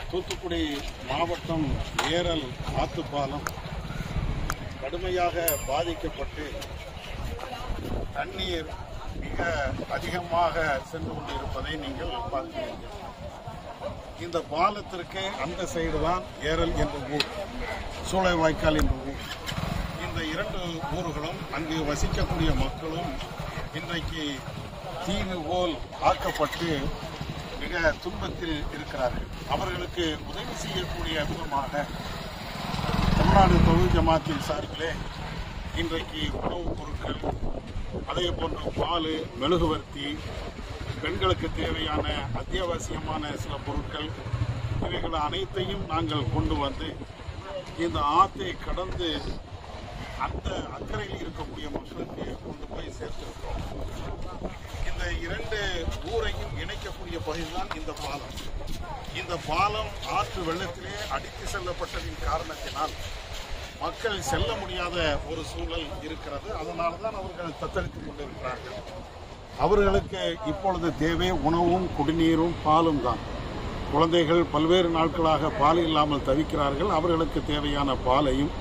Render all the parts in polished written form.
தூத்துக்குடி மாவட்டம் ஏரல் ஆத்துப்பாலம் கடுமையாக பாதிக்கப்பட்டு தண்ணீர் மிக அதிகமாக சென்று கொண்டிருப்பதை நீங்கள் பார்க்கிறீர்கள். இந்த பாலத்திற்கு அந்த சைடு தான் ஏரல் என்ற ஊர், சூளைவாய்க்கால் என்ற ஊர். இந்த இரண்டு ஊர்களும் அங்கு வசிக்கக்கூடிய மக்களும் இன்றைக்கு தீவு போல் ஆக்கப்பட்டு மிக துன்பத்தில் இருக்கிறார்கள். அவர்களுக்கு உதவி செய்யக்கூடிய விதமாக தமிழ்நாடு தொழில் ஜமாத்தின் சார்பிலே இன்றைக்கு உணவுப் பொருட்கள், அதே போன்று பால், மெழுகுவர்த்தி, பெண்களுக்கு தேவையான அத்தியாவசியமான சில பொருட்கள், இவைகள் அனைத்தையும் நாங்கள் கொண்டு வந்து இந்த ஆற்றை கடந்து அந்த அக்கறையில் இருக்கக்கூடிய மக்களுக்கு கொண்டு போய் சேர்த்திருக்கிறோம். இந்த இரண்டு ஊரையும் இணைக்கக்கூடிய பகுதிதான் இந்த பாலம். இந்த பாலம் ஆற்று வெள்ளத்திலே அடித்து செல்லப்பட்டதின் காரணத்தினால் மக்கள் செல்ல முடியாத ஒரு சூழல் இருக்கிறது. அதனால தான் அவர்கள் தத்தளித்துக் கொண்டிருக்கிறார்கள். அவர்களுக்கு இப்பொழுது தேவை உணவும் குடிநீரும் பாலும் தான். குழந்தைகள் பல்வேறு நாட்களாக பால் இல்லாமல் தவிக்கிறார்கள். அவர்களுக்கு தேவையான பாலையும்,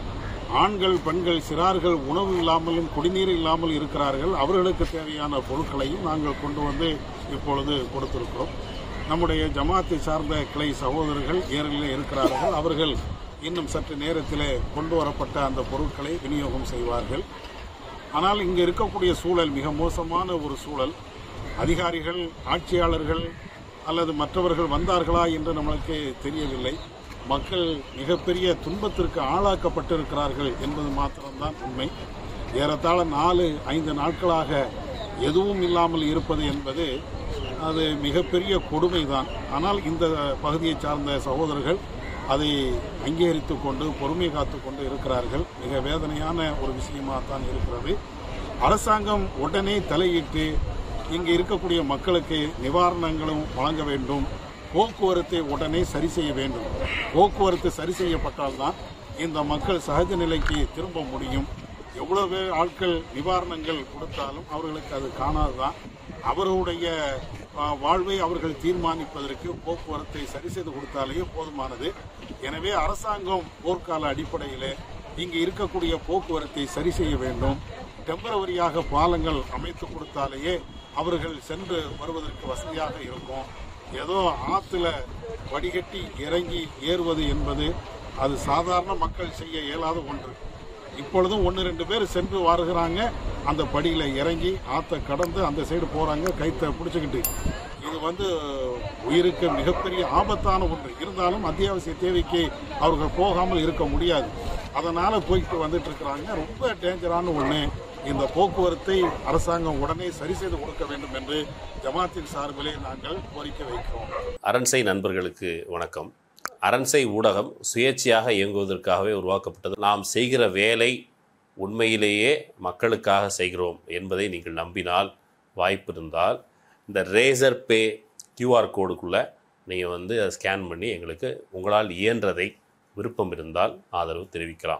ஆண்கள் பெண்கள் சிறார்கள் உணவு இல்லாமலும் குடிநீர் இல்லாமல் இருக்கிறார்கள். அவர்களுக்கு தேவையான பொருட்களையும் நாங்கள் கொண்டு வந்து இப்பொழுது கொடுத்திருக்கிறோம். நம்முடைய ஜமாத்தை சார்ந்த கிளை சகோதரர்கள் ஏரிலே இருக்கிறார்கள். அவர்கள் இன்னும் சற்று நேரத்தில் கொண்டு வரப்பட்ட அந்த பொருட்களை விநியோகம் செய்வார்கள். ஆனால் இங்கு இருக்கக்கூடிய சூழல் மிக மோசமான ஒரு சூழல். அதிகாரிகள், ஆட்சியாளர்கள் அல்லது மற்றவர்கள் வந்தார்களா என்று நம்மளுக்கு தெரியவில்லை. மக்கள் மிகப்பெரிய துன்பத்திற்கு ஆளாக்கப்பட்டிருக்கிறார்கள் என்பது மாத்திரம்தான் உண்மை. ஏறத்தாழ 4-5 நாட்களாக எதுவும் இல்லாமல் இருப்பது என்பது அது மிகப்பெரிய கொடுமைதான். ஆனால் இந்த பகுதியை சார்ந்த சகோதரர்கள் அதை அங்கீகரித்து கொண்டு பொறுமை காத்து கொண்டு இருக்கிறார்கள். மிக வேதனையான ஒரு விஷயமாகத்தான் இருக்கிறது. அரசாங்கம் உடனே தலையிட்டு இங்கு இருக்கக்கூடிய மக்களுக்கு நிவாரணங்களும் வழங்க வேண்டும். போக்குவரத்தை உடனே சரி செய்ய வேண்டும். போக்குவரத்து சரி செய்யப்பட்டால்தான் இந்த மக்கள் சகஜ நிலைக்கு திரும்ப முடியும். எவ்வளவு ஆட்கள் நிவாரணங்கள் கொடுத்தாலும் அவர்களுக்கு அது காணாதுதான். அவர்களுடைய வாழ்வை அவர்கள் தீர்மானிப்பதற்கு போக்குவரத்தை சரி செய்து கொடுத்தாலேயே போதுமானது. எனவே அரசாங்கம் போர்க்கால அடிப்படையில் இங்கு இருக்கக்கூடிய போக்குவரத்தை சரி செய்ய வேண்டும். டெம்பரவரியாக பாலங்கள் அமைத்து கொடுத்தாலேயே அவர்கள் சென்று வருவதற்கு வசதியாக இருக்கும். ஏதோ ஆற்றுல வடிகட்டி இறங்கி ஏறுவது என்பது அது சாதாரண மக்கள் செய்ய இயலாத ஒன்று. இப்பொழுதும் 1-2 பேர் சென்று வருகிறாங்க. அந்த படியில் இறங்கி ஆற்றை கடந்து அந்த சைடு போகிறாங்க கைத்தை பிடிச்சிக்கிட்டு. இது உயிருக்கு மிகப்பெரிய ஆபத்தான ஒன்று. இருந்தாலும் அத்தியாவசிய தேவைக்கு அவர்கள் போகாமல் இருக்க முடியாது. அதனால் போய்ட்டு வந்துட்டு இருக்கிறாங்க. ரொம்ப டேஞ்சரான ஒன்று. இந்த போக்குவரத்தை அரசாங்கம் உடனே சரி செய்து கொடுக்க வேண்டும் என்று ஜமாத்தின் சார்பிலே நாங்கள் கோரிக்கை வைக்கிறோம். அரண்சை நண்பர்களுக்கு வணக்கம். அரண்சை ஊடகம் சுயேட்சையாக இயங்குவதற்காகவே உருவாக்கப்பட்டது. நாம் செய்கிற வேலை உண்மையிலேயே மக்களுக்காக செய்கிறோம் என்பதை நீங்கள் நம்பினால், வாய்ப்பு இருந்தால் இந்த ரேசர் பே QR கோடுக்குள்ளே நீங்கள் அதை ஸ்கேன் பண்ணி எங்களுக்கு உங்களால் இயன்றதை விருப்பம் இருந்தால் ஆதரவு தெரிவிக்கலாம்.